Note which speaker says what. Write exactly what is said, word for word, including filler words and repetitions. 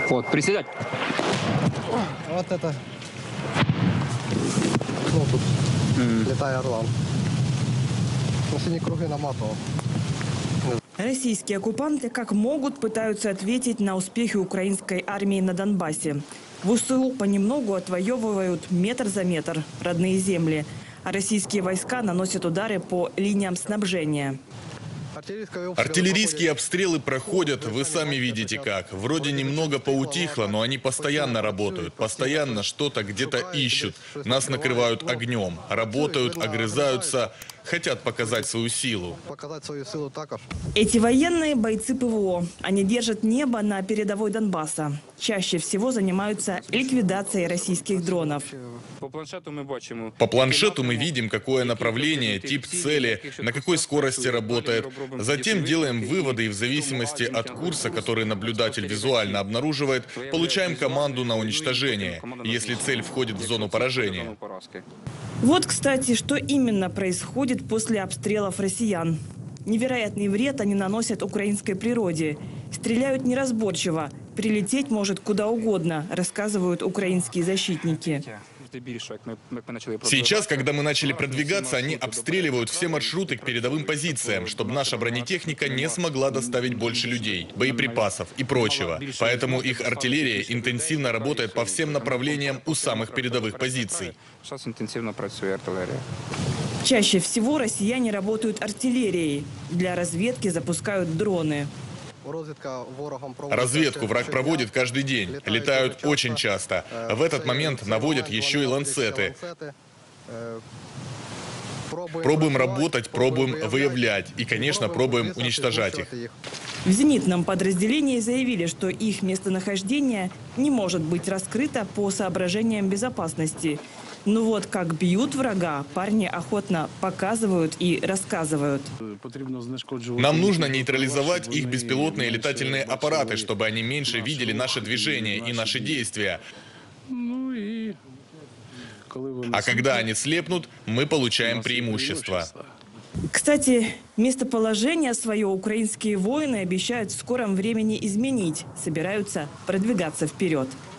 Speaker 1: Вот, приседать.
Speaker 2: Вот это. Ну, тут mm. летает орлан. На синие круги наматывал.
Speaker 3: Российские оккупанты как могут пытаются ответить на успехи украинской армии на Донбассе. ВСУ понемногу отвоевывают метр за метр родные земли, а российские войска наносят удары по линиям снабжения.
Speaker 4: Артиллерийские обстрелы проходят, вы сами видите как. Вроде немного поутихло, но они постоянно работают. Постоянно что-то где-то ищут. Нас накрывают огнем. Работают, огрызаются, хотят показать свою силу.
Speaker 3: Эти военные бойцы ПВО. Они держат небо на передовой Донбасса. Чаще всего занимаются ликвидацией российских дронов.
Speaker 4: По планшету мы видим, какое направление, тип цели, на какой скорости работает. Затем делаем выводы и в зависимости от курса, который наблюдатель визуально обнаруживает, получаем команду на уничтожение, если цель входит в зону поражения.
Speaker 3: Вот, кстати, что именно происходит после обстрелов россиян. Невероятный вред они наносят украинской природе. Стреляют неразборчиво. Прилететь может куда угодно, рассказывают украинские защитники.
Speaker 4: Сейчас, когда мы начали продвигаться, они обстреливают все маршруты к передовым позициям, чтобы наша бронетехника не смогла доставить больше людей, боеприпасов и прочего. Поэтому их артиллерия интенсивно работает по всем направлениям у самых передовых позиций.
Speaker 3: Чаще всего россияне работают артиллерией. Для разведки запускают дроны.
Speaker 4: Разведку враг проводит каждый день. Летают очень часто. В этот момент наводят еще и ланцеты. Пробуем работать, пробуем выявлять и, конечно, пробуем уничтожать их.
Speaker 3: В зенитном подразделении заявили, что их местонахождение не может быть раскрыто по соображениям безопасности. Но вот как бьют врага, парни охотно показывают и рассказывают.
Speaker 4: Нам нужно нейтрализовать их беспилотные летательные аппараты, чтобы они меньше видели наши движения и наши действия. А когда они слепнут, мы получаем преимущество.
Speaker 3: Кстати, местоположение свое украинские воины обещают в скором времени изменить. Собираются продвигаться вперед.